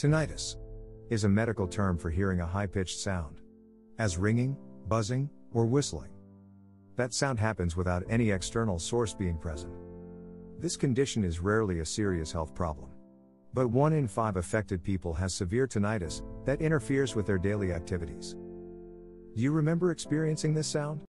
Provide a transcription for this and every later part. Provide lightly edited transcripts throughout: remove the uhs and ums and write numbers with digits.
Tinnitus is a medical term for hearing a high-pitched sound, as ringing, buzzing, or whistling. That sound happens without any external source being present. This condition is rarely a serious health problem. But 1 in 5 affected people has severe tinnitus that interferes with their daily activities. Do you remember experiencing this sound?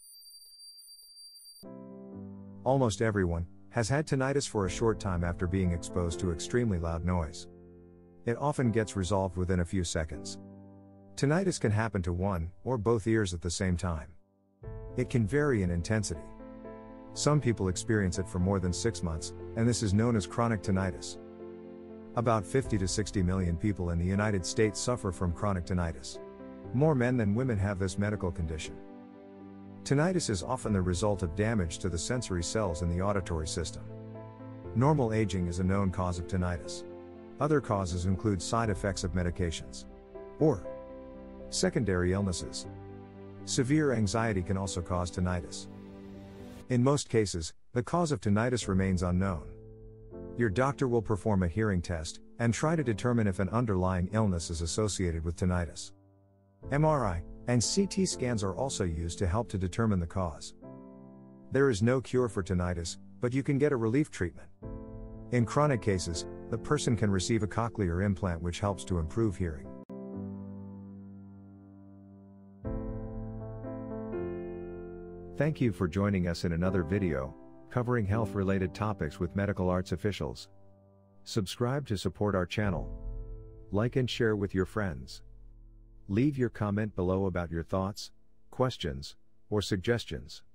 Almost everyone has had tinnitus for a short time after being exposed to extremely loud noise. It often gets resolved within a few seconds. Tinnitus can happen to one or both ears at the same time. It can vary in intensity. Some people experience it for more than 6 months, and this is known as chronic tinnitus. About 50 to 60 million people in the United States suffer from chronic tinnitus. More men than women have this medical condition. Tinnitus is often the result of damage to the sensory cells in the auditory system. Normal aging is a known cause of tinnitus. Other causes include side effects of medications or secondary illnesses. Severe anxiety can also cause tinnitus. In most cases, the cause of tinnitus remains unknown. Your doctor will perform a hearing test and try to determine if an underlying illness is associated with tinnitus. MRI and CT scans are also used to help to determine the cause. There is no cure for tinnitus, but you can get a relief treatment. In chronic cases, the person can receive a cochlear implant which helps to improve hearing. Thank you for joining us in another video, covering health-related topics with medical arts officials. Subscribe to support our channel. Like and share with your friends. Leave your comment below about your thoughts, questions, or suggestions.